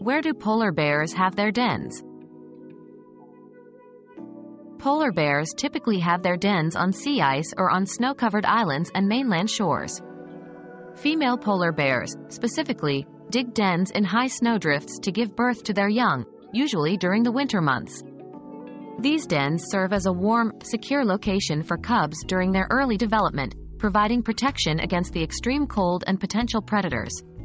Where do polar bears have their dens? Polar bears typically have their dens on sea ice or on snow-covered islands and mainland shores. Female polar bears, specifically, dig dens in high snowdrifts to give birth to their young, usually during the winter months. These dens serve as a warm, secure location for cubs during their early development, providing protection against the extreme cold and potential predators.